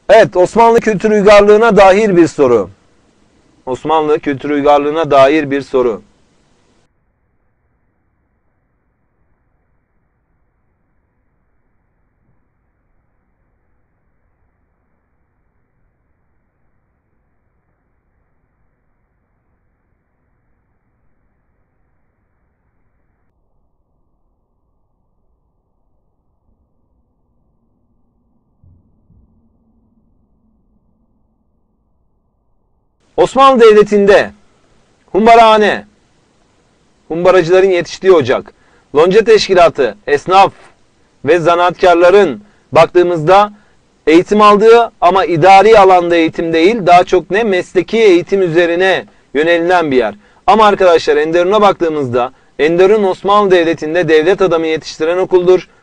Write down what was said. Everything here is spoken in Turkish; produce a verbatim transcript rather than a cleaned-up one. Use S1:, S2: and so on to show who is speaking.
S1: Evet, Osmanlı kültür uygarlığına dair bir soru. Osmanlı kültür uygarlığına dair bir soru. Osmanlı Devleti'nde humbarahane, humbaracıların yetiştiği ocak, lonca teşkilatı, esnaf ve zanaatkarların baktığımızda eğitim aldığı ama idari alanda eğitim değil, daha çok ne mesleki eğitim üzerine yönelilen bir yer. Ama arkadaşlar Enderun'a baktığımızda Enderun Osmanlı Devleti'nde devlet adamı yetiştiren okuldur.